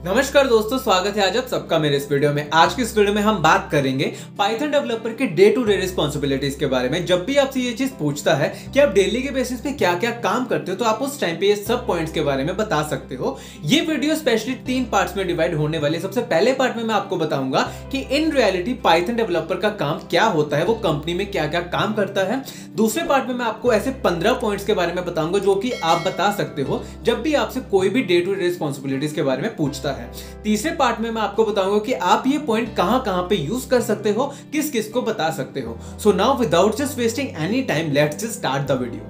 नमस्कार दोस्तों, स्वागत है आज आप सबका मेरे इस वीडियो में। आज की इस वीडियो में हम बात करेंगे पाइथन डेवलपर के डे टू डे रिस्पॉन्सिबिलिटीज के बारे में। जब भी आपसे ये चीज पूछता है कि आप डेली के बेसिस पे क्या क्या काम करते हो, तो आप उस टाइम पे ये सब पॉइंट्स के बारे में बता सकते हो। ये वीडियो स्पेशली 3 पार्ट्स में डिवाइड होने वाले। सबसे पहले पार्ट में मैं आपको बताऊंगा कि इन रियलिटी पाइथन डेवलपर का काम क्या होता है, वो कंपनी में क्या क्या काम करता है। दूसरे पार्ट में मैं आपको ऐसे 15 पॉइंट्स के बारे में बताऊंगा जो कि आप बता सकते हो जब भी आपसे कोई भी डे टू डे रिस्पॉन्सिबिलिटीज के बारे में पूछता है। तीसरे पार्ट में मैं आपको बताऊंगा कि आप ये पॉइंट कहां पे यूज कर सकते हो, किस किस को बता सकते हो। So now without just wasting any time, let's just start the video.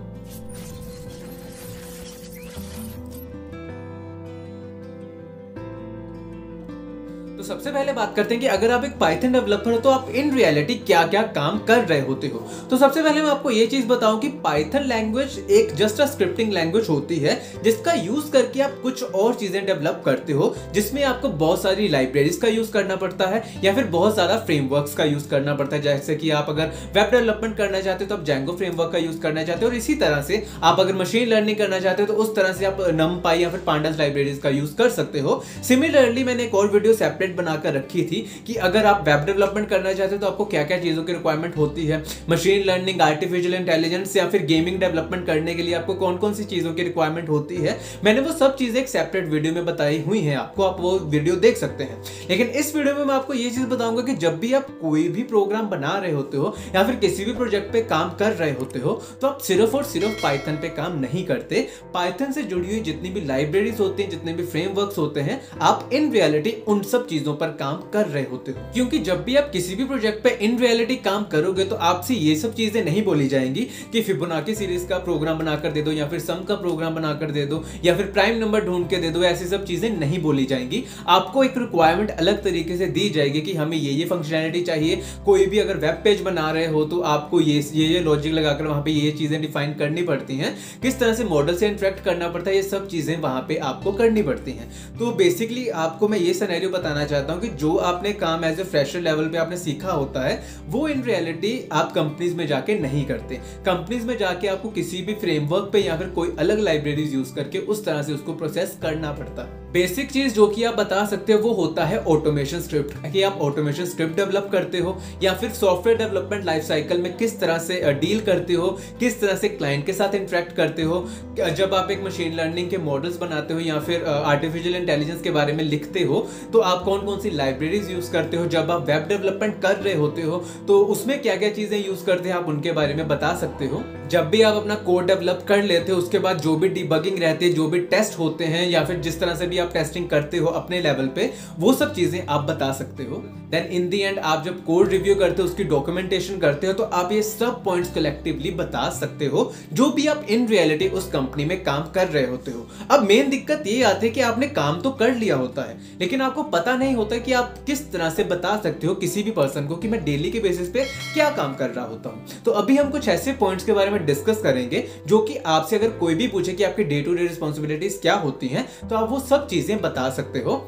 तो सबसे पहले बात करते हैं कि अगर आप एक पाइथन डेवलपर हो तो आप इन रियलिटी क्या क्या काम कर रहे होते हो। तो सबसे पहले मैं आपको ये चीज बताऊं कि पाइथन लैंग्वेज एक जस्ट अ स्क्रिप्टिंग लैंग्वेज होती है जिसका यूज करके आप कुछ और चीजें डेवलप करते हो, जिसमें आपको बहुत सारी लाइब्रेरीज का यूज करना पड़ता है या फिर बहुत सारा फ्रेमवर्क्स का यूज करना पड़ता है। जैसे कि आप अगर वेब डेवलपमेंट करना चाहते हो तो आप जैंगो फ्रेमवर्क का यूज करना चाहते हो, और इसी तरह से आप अगर मशीन लर्निंग करना चाहते हो तो उस तरह से आप नमपाई या फिर पांडास लाइब्रेरीज का यूज कर सकते हो। सिमिलरली मैंने एक और वीडियो सेपरेट बनाकर रखी थी कि अगर आप वेब डेवलपमेंट करना चाहते हो तो आपको क्या क्या चीजों की रिक्वायरमेंट होती है, मशीन लर्निंग, आर्टिफिशियल इंटेलिजेंस या फिर गेमिंग डेवलपमेंट करने के लिए आपको कौन कौन सी चीजों की रिक्वायरमेंट होती है। मैंने वो सब चीजें एक सेपरेट वीडियो में बताई हुई हैं आपको, आप वो वीडियो देख सकते हैं। लेकिन इस वीडियो में मैं आपको ये चीज बताऊंगा कि जब भी आप कोई भी प्रोग्राम बना रहे होते हो या फिर किसी भी प्रोजेक्ट पे काम कर रहे होते हो तो आप सिर्फ और सिर्फ पाइथन पे काम नहीं करते। पाइथन से जुड़ी हुई जितनी भी लाइब्रेरीज होती हैं, जितने भी फ्रेमवर्क्स होते हैं, आप इन रियलिटी उन सब चीजों पर काम कर रहे होते हो। क्योंकि जब भी आप किसी भी प्रोजेक्ट पे इन रियलिटी काम करोगे तो आपसे ये सब चीजें नहीं बोली जाएंगी कि फिबोनाची सीरीज का प्रोग्राम बनाकर दे दो या फिर सम का प्रोग्राम बनाकर दे दो या फिर प्राइम नंबर ढूंढ के दे दो। ऐसी सब चीजें नहीं बोली जाएंगी। आपको एक रिक्वायरमेंट अलग तरीके से दी जाएगी कि हमें ये फंक्शनैलिटी चाहिए। कोई भी अगर वेब पेज बना रहे हो तो आपको ये लॉजिक लगाकर वहां पे ये चीजें डिफाइन करनी पड़ती हैं, किस तरह से मॉडल से इंटरेक्ट करना पड़ता है, ये सब चीजें वहां पे आपको करनी पड़ती हैं। तो बेसिकली आपको मैं ये सिनेरियो बताना चाहता हूं कि जो आपने काम एज ए फ्रेशर लेवल पे आपने सीखा होता है वो इन रियलिटी आप कंपनीज में जाके नहीं करते। कंपनीज में जाके आपको किसी भी फ्रेमवर्क पे या फिर कोई अलग लाइब्रेरीज यूज करके उस तरह से उसको प्रोसेस करना पड़ता है। बेसिक चीज जो कि आप बता सकते हो वो होता है ऑटोमेशन स्क्रिप्ट, कि आप ऑटोमेशन स्क्रिप्ट डेवलप करते हो या फिर सॉफ्टवेयर डेवलपमेंट लाइफ साइकिल में किस तरह से डील करते हो, किस तरह से क्लाइंट के साथ इंटरेक्ट करते हो। जब आप एक मशीन लर्निंग के मॉडल्स बनाते हो या फिर आर्टिफिशियल इंटेलिजेंस के बारे में लिखते हो तो आप कौन कौन सी लाइब्रेरीज यूज करते हो। जब आप वेब डेवलपमेंट कर रहे होते हो तो उसमें क्या क्या चीजें यूज करते हैं आप उनके बारे में बता सकते हो। जब भी आप अपना कोड डेवलप कर लेते हो उसके बाद जो भी डिबगिंग रहती है, जो भी टेस्ट होते हैं या फिर जिस तरह से भी आप टेस्टिंग करते हो अपने लेवल पे, वो सब चीजें आप बता सकते हो। देन इन दी एंड आप जब कोड रिव्यू करते हो, उसकी डॉक्यूमेंटेशन करते हो, तो आप ये सब पॉइंट्स कलेक्टिवली बता सकते हो जो भी आप इन रियलिटी उस कंपनी में काम कर रहे होते हो। अब मेन दिक्कत ये आती है कि आपने काम तो कर लिया होता है लेकिन आपको पता नहीं होता कि आप किस तरह से बता सकते हो किसी भी पर्सन को कि मैं डेली के बेसिस पे क्या काम कर रहा होता हूं। तो अभी हम कुछ ऐसे पॉइंट्स के बारे में डिस्कस करेंगे जो कि आपसे अगर कोई भी पूछे कि आपकी डे टू डे रिस्पॉन्सिबिलिटीज क्या होती हैं तो आप वो सब चीजें बता सकते हो।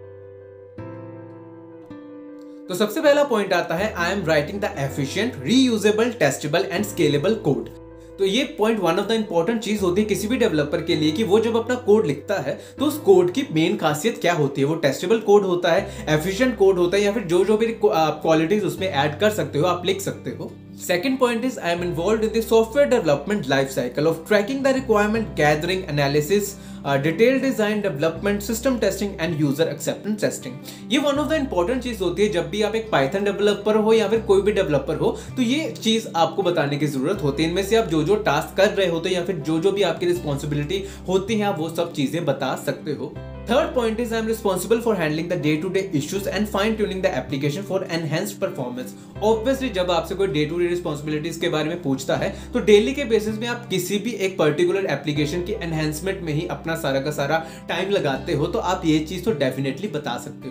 तो सबसे पहला पॉइंट आता है, I am writing the efficient, reusable, testable and scalable code. तो ये point one of the important चीज होती है किसी भी डेवलपर के लिए कि वो जब अपना कोड लिखता है तो उस कोड की मेन खासियत क्या होती है। वो टेस्टेबल कोड होता है, एफिशिएंट कोड होता है या फिर जो भी क्वालिटीज उसमें ऐड कर सकते हो आप लिख सकते हो। Second point is I am involved in the software development life cycle of tracking the requirement gathering, analysis, detailed design, development, system testing and user acceptance testing। ये one of the important चीज होती है जब भी आप एक python developer हो या फिर कोई भी डेवलपर हो तो ये चीज आपको बताने की जरूरत होती है। इनमें से आप जो टास्क कर रहे होते हैं या फिर जो भी आपकी रिस्पॉन्सिबिलिटी होती है आप वो सब चीजें बता सकते हो। Third point is I am responsible for handling the day-to-day issues and fine-tuning the application for enhanced performance। Obviously जब आपसे कोई day to day responsibilities के बारे में पूछता है तो डेली के बेसिस में आप किसी भी एक पर्टिकुलर एप्लीकेशन की एनहेंसमेंट में ही अपना सारा का सारा टाइम लगाते हो, तो आप ये चीज तो डेफिनेटली बता सकते हो।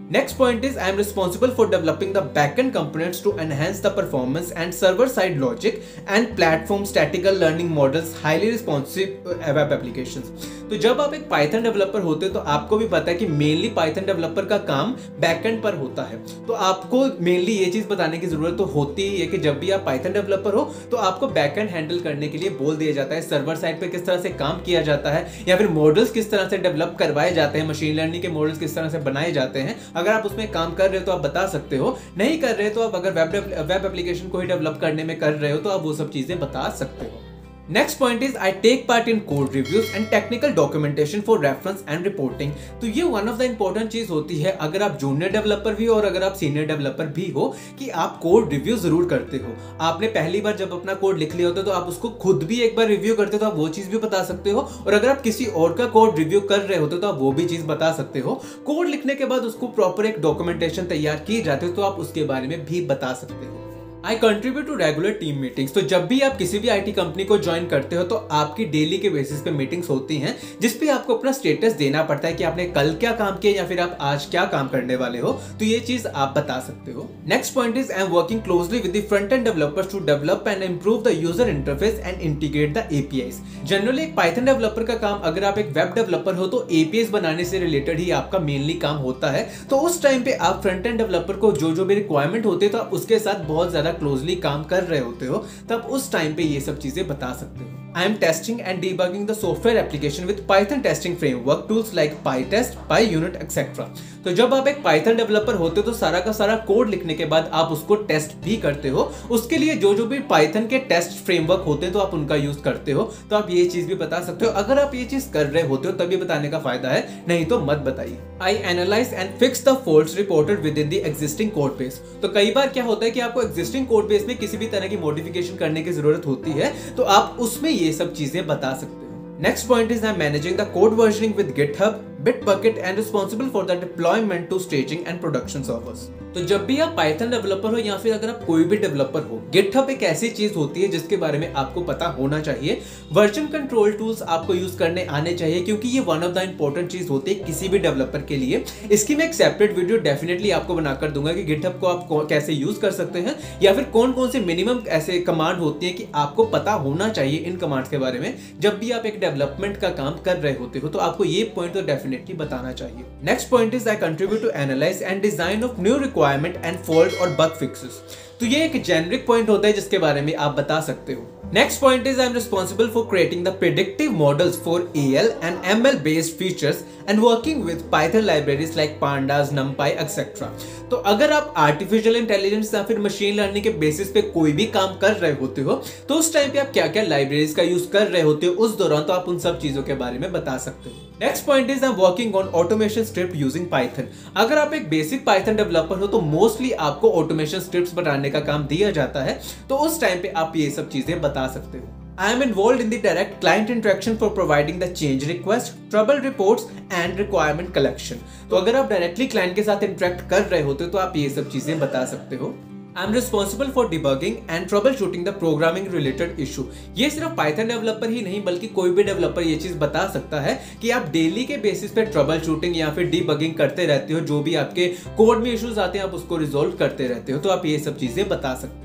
Next point is I am responsible for developing the backend components to enhance the performance and server-side logic and platform statistical learning models highly responsive web applications. तो जब आप एक पाइथन डेवलपर होते हो तो आपको भी पता है कि मेनली पाइथन डेवलपर का काम बैकएंड पर होता है। तो आपको मेनली ये चीज बताने की जरूरत तो होती ही है कि जब भी आप पाइथन डेवलपर हो तो आपको बैकएंड हैंडल करने के लिए बोल दिया जाता है, सर्वर साइड पे किस तरह से काम किया जाता है या फिर मॉडल्स किस तरह से डेवलप करवाए जाते हैं, मशीन लर्निंग के मॉडल्स किस तरह से बनाए जाते हैं। अगर आप उसमें काम कर रहे हो तो आप बता सकते हो, नहीं कर रहे तो आप अगर वेब एप्लीकेशन को ही डेवलप करने में कर रहे हो तो आप वो सब चीजें बता सकते हो। Next point is I take part in code reviews and technical documentation for reference and reporting. तो ये वन ऑफ द इंपॉर्टेंट चीज होती है अगर आप जूनियर डेवलपर भी हो और अगर आप सीनियर डेवलपर भी हो कि आप कोड रिव्यू जरूर करते हो। आपने पहली बार जब अपना कोड लिख लिया होता है तो आप उसको खुद भी एक बार रिव्यू करते हो तो आप वो चीज भी बता सकते हो, और अगर आप किसी और का कोड रिव्यू कर रहे होते हो तो आप वो भी चीज बता सकते हो। कोड लिखने के बाद उसको प्रॉपर एक डॉक्यूमेंटेशन तैयार की जाती है तो आप उसके बारे में भी बता सकते हो। I contribute to regular team meetings. तो जब भी आप किसी भी आईटी कंपनी को ज्वाइन करते हो तो आपकी डेली के बेसिस पे मीटिंग्स होती हैं जिसपे आपको अपना स्टेटस देना पड़ता है कि आपने कल क्या काम किया या फिर आप आज क्या काम करने वाले हो, तो ये चीज आप बता सकते हो। Next point is I am working closely with the front end developers to develop and improve the user interface and integrate the APIs. Generally एक पाइथन डेवलपर का काम, अगर आप एक वेब डेवलपर हो तो एपीआईज बनाने से रिलेटेड ही आपका मेनली काम होता है। तो उस टाइम पे आप फ्रंट एंड डेवलपर को जो भी रिक्वायरमेंट होती है तो आप उसके साथ बहुत ज्यादा क्लोजली काम कर रहे होते हो, तब उस टाइम पे ये सब चीजें बता सकते हो। I am testing and debugging the software application with Python testing framework tools like PyTest, PyUnit, etc. तो जब आप एक पाइथन डेवलपर होते हो तो सारा का सारा कोड लिखने के बाद आप उसको टेस्ट भी करते हो। उसके लिए जो भी पाइथन के टेस्ट फ्रेमवर्क होते हैं तो आप उनका यूज करते हो। तो आप ये चीज भी बता सकते हो। अगर आप ये चीज कर रहे होते हो तभी बताने का फायदा है, नहीं तो मत बताइए। I analyse and fix the faults reported within the existing code base. तो कई बार क्या होता है कि आपको एग्जिस्टिंग कोड बेस में किसी भी तरह की मॉडिफिकेशन करने की जरूरत होती है तो आप उसमें ये सब चीजें बता सकते हो। Next point is I am managing the code versioning with GitHub, Bitbucket and responsible for the deployment to staging and production servers। तो जब भी आप पाइथन डेवलपर हो या फिर अगर आप कोई भी डेवलपर हो, गिटहब एक ऐसी चीज होती है जिसके बारे में आपको पता होना चाहिए। वर्जन कंट्रोल टूल्स आपको यूज करने आने चाहिए क्योंकि ये वन ऑफ द इंपॉर्टेंट चीज होती है किसी भी डेवलपर के लिए। इसकी मैं एक सेपरेट वीडियो डेफिनेटली आपको बनाकर दूंगा कि गिटहब को आप कैसे यूज कर सकते हैं या फिर कौन कौन से मिनिमम ऐसे कमांड होती है कि आपको पता होना चाहिए इन कमांड्स के बारे में। जब भी आप एक डेवलपमेंट का काम कर रहे होते हो तो आपको ये पॉइंट तो डेफिनेटली बताना चाहिए। Next point is I contribute to analyse and design of new requirement and fault और बग फिक्सेस। तो ये एक जेनरिक पॉइंट होता है जिसके बारे में आप बता सकते हो। Next point is I am responsible for creating the predictive models for AL and ML based features and working with Python libraries like Pandas, NumPy, etc. तो अगर आप आर्टिफिशियल इंटेलिजेंस या फिर मशीन लर्निंग के बेसिस पे कोई भी काम कर रहे होते हो तो उस टाइम पे आप क्या क्या लाइब्रेरीज का यूज कर रहे होते हो उस दौरान, तो आप उन सब चीजों के बारे में बता सकते हो। Next point is I am working on automation script using python. अगर आप एक बेसिक पाइथन डेवलपर हो तो मोस्टली आपको ऑटोमेशन स्क्रिप्ट्स बनाने का काम दिया जाता है, तो उस टाइम पे आप ये सब चीजें बता सकते हो। I am involved in the direct client interaction for providing the change request, trouble reports and requirement collection। तो अगर आप डायरेक्टली क्लाइंट के साथ इंटरेक्ट कर रहे होते हो तो आप ये सब चीजें बता सकते हो। I am responsible for debugging and troubleshooting the programming related issue। ये सिर्फ पाइथन डेवलपर ही नहीं बल्कि कोई भी डेवलपर ये चीज बता सकता है कि आप डेली के बेसिस पे ट्रबल शूटिंग या फिर डीबगिंग करते रहते हो। जो भी आपके कोड में इश्यूज आते हैं आप उसको रिजोल्व करते रहते हो, तो आप ये सब चीजें बता सकते हो।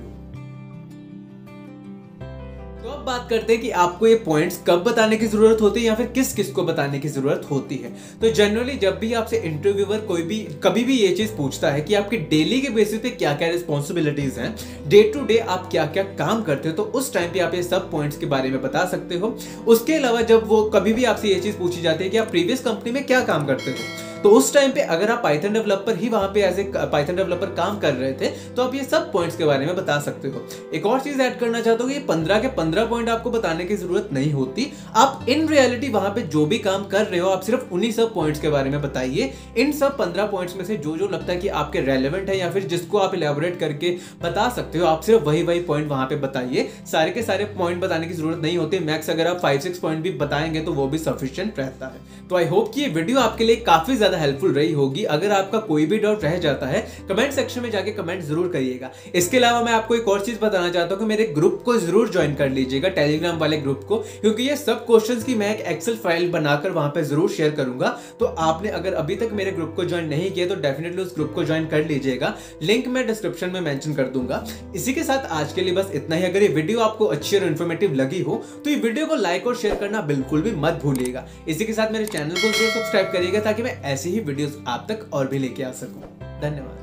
तो अब बात करते हैं कि आपको ये पॉइंट्स कब बताने की जरूरत होती है या फिर किस किस को बताने की जरूरत होती है। तो जनरली जब भी आपसे इंटरव्यूअर कभी भी ये चीज पूछता है कि आपके डेली के बेसिस पे क्या क्या रिस्पॉन्सिबिलिटीज हैं, डे टू डे आप क्या क्या काम करते हो, तो उस टाइम पे आप ये सब पॉइंट्स के बारे में बता सकते हो। उसके अलावा जब वो कभी भी आपसे ये चीज पूछी जाती है कि आप प्रीवियस कंपनी में क्या काम करते हो, तो उस टाइम पे अगर आप पाइथन डेवलपर ही वहां पे एज ए पाइथन डेवलपर काम कर रहे थे तो आप ये सब पॉइंट्स के बारे में बता सकते हो। एक और चीज ऐड करना चाहता हूँ, ये 15 के 15 पॉइंट आपको बताने की जरूरत नहीं होती। आप इन रियलिटी वहां पे जो भी काम कर रहे हो आप सिर्फ उन्हीं सब पॉइंट्स के बारे में बताइए। इन सब 15 पॉइंट्स में से जो लगता है कि आपके रेलेवेंट है या फिर जिसको आप इलेबोरेट करके बता सकते हो, आप सिर्फ वही पॉइंट वहां पे बताइए। सारे के सारे पॉइंट बताने की जरूरत नहीं होती। मैक्स अगर आप 5-6 पॉइंट भी बताएंगे तो वो भी सफिशिएंट रहता है। तो आई होप कि ये वीडियो आपके लिए काफी ज्यादा ज्यादा हेल्पफुल रही होगी। अगर आपका कोई भी डाउट रह जाता है कमेंट सेक्शन में जाके कमेंट जरूर करिएगा। इसके अलावा मैं आपको एक और चीज बताना चाहता हूं कि मेरे ग्रुप को जरूर ज्वाइन कर लीजिएगा, टेलीग्राम वाले ग्रुप को, क्योंकि ये सब क्वेश्चंस की मैं एक एक्सेल फाइल बनाकर वहां पे जरूर शेयर करूंगा। तो आपने अगर अभी तक मेरे ग्रुप को ज्वाइन नहीं किया तो डेफिनेटली उस ग्रुप को ज्वाइन कर लीजिएगा, लिंक मैं डिस्क्रिप्शन में मेंशन कर दूंगा। इसी के साथ आज के लिए बस इतना ही। अगर ये वीडियो आपको अच्छी और इन्फॉर्मेटिव लगी हो तो ये वीडियो को लाइक और शेयर करना बिल्कुल भी मत भूलिएगा। इसी के साथ मेरे चैनल को जरूर सब्सक्राइब करिएगा ताकि मैं ऐसी ही वीडियोस आप तक और भी लेके आ सकूं। धन्यवाद।